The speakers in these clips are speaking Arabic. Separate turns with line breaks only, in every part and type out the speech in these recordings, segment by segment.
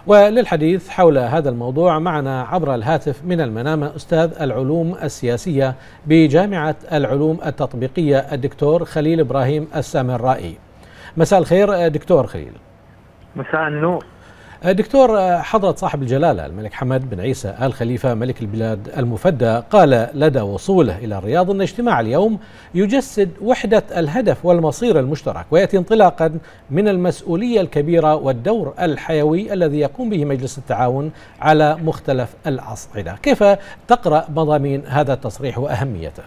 وللحديث حول هذا الموضوع معنا عبر الهاتف من المنامة أستاذ العلوم السياسية بجامعة العلوم التطبيقية الدكتور خليل إبراهيم السامرائي. مساء الخير دكتور خليل.
مساء النور.
دكتور، حضرة صاحب الجلالة الملك حمد بن عيسى آل خليفة ملك البلاد المفدى قال لدى وصوله إلى الرياض أن اجتماع اليوم يجسد وحدة الهدف والمصير المشترك، ويأتي انطلاقا من المسؤولية الكبيرة والدور الحيوي الذي يقوم به مجلس التعاون على مختلف الأصعدة. كيف تقرأ مضامين هذا التصريح وأهميته؟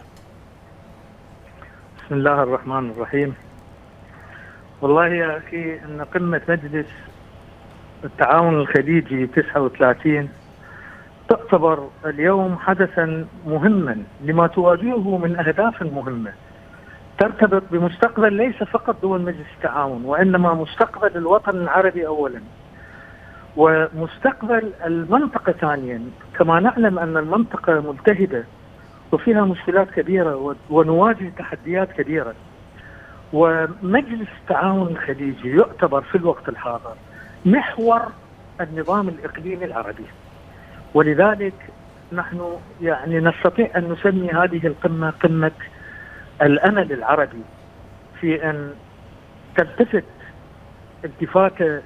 بسم الله الرحمن الرحيم. والله يا أخي أن قمة مجلس التعاون الخليجي 39 تعتبر اليوم حدثا مهما لما تواجهه من أهداف مهمة ترتبط بمستقبل ليس فقط دول مجلس التعاون، وإنما مستقبل الوطن العربي أولا، ومستقبل المنطقة ثانيا. كما نعلم أن المنطقة ملتهبة وفيها مشكلات كبيرة ونواجه تحديات كبيرة، ومجلس التعاون الخليجي يعتبر في الوقت الحاضر محور النظام الإقليمي العربي. ولذلك نحن نستطيع أن نسمي هذه القمة قمة الأمل العربي في أن تلتفت التفاتة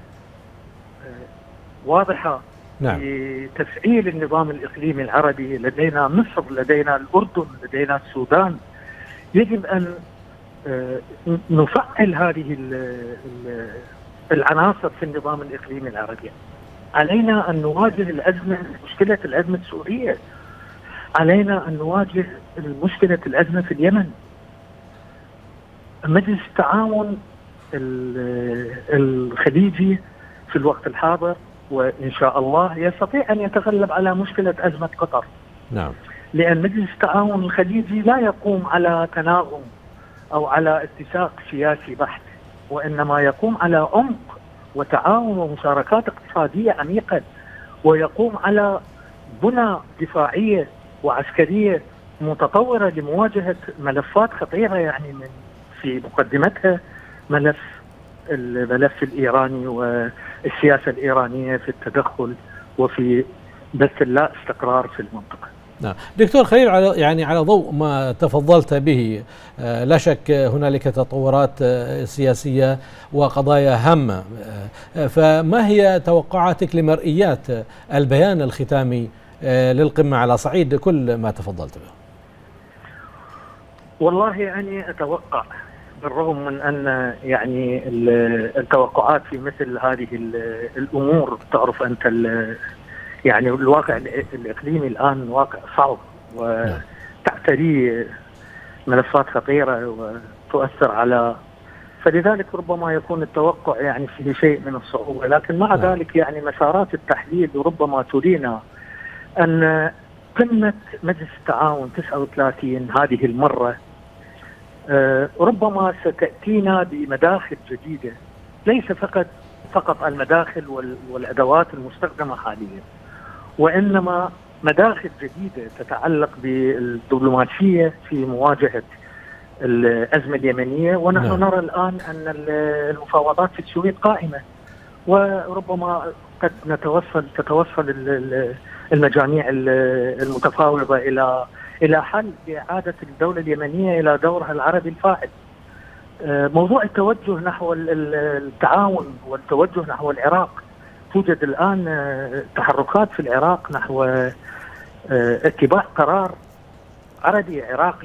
واضحة في تفعيل النظام الإقليمي العربي. لدينا مصر، لدينا الأردن، لدينا السودان. يجب أن نفعل هذه العناصر في النظام الإقليمي العربي. علينا أن نواجه الأزمة، مشكلة الأزمة السورية. علينا أن نواجه مشكلة الأزمة في اليمن. مجلس التعاون الخليجي في الوقت الحاضر وإن شاء الله يستطيع أن يتغلب على مشكلة أزمة قطر.
نعم.
لأن مجلس التعاون الخليجي لا يقوم على تناغم أو على اتساق سياسي بحت، وإنما يقوم على عمق وتعاون ومشاركات اقتصادية عميقة، ويقوم على بنى دفاعية وعسكرية متطورة لمواجهة ملفات خطيرة، في مقدمتها الملف الإيراني والسياسة الإيرانية في التدخل وفي بث اللا استقرار في المنطقة.
نعم دكتور خليل، على ضوء ما تفضلت به، لا شك هنالك تطورات سياسية وقضايا هامة، فما هي توقعاتك لمرئيات البيان الختامي للقمة على صعيد كل ما تفضلت به؟
والله أتوقع، بالرغم من أن التوقعات في مثل هذه الأمور، تعرف أنت الواقع الإقليمي الآن واقع صعب وتعتريه ملفات خطيرة وتؤثر على، فلذلك ربما يكون التوقع فيه شيء من الصعوبة. لكن مع ذلك مسارات التحليل ربما ترينا أن قمة مجلس التعاون 39 هذه المرة ربما ستأتينا بمداخل جديدة، ليس فقط المداخل والأدوات المستخدمة حاليا، وإنما مداخل جديدة تتعلق بالدبلوماسية في مواجهة الأزمة اليمنية. ونحن نرى الآن أن المفاوضات في السويد قائمة، وربما قد تتوصل المجاميع المتفاوضة إلى حل إعادة الدولة اليمنية إلى دورها العربي الفاعل. موضوع التوجه نحو التعاون والتوجه نحو العراق، توجد الآن تحركات في العراق نحو اتباع قرار عربي عراقي.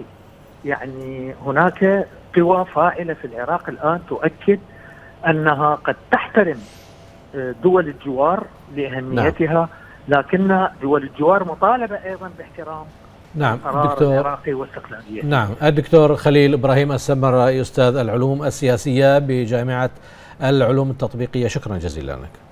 هناك قوى فاعلة في العراق الآن تؤكد أنها قد تحترم دول الجوار لأهميتها، لكن دول الجوار مطالبة أيضا باحترام القرار العراقي واستقلالية.
نعم الدكتور خليل إبراهيم السامرائي أستاذ العلوم السياسية بجامعة العلوم التطبيقية، شكرا جزيلا لك.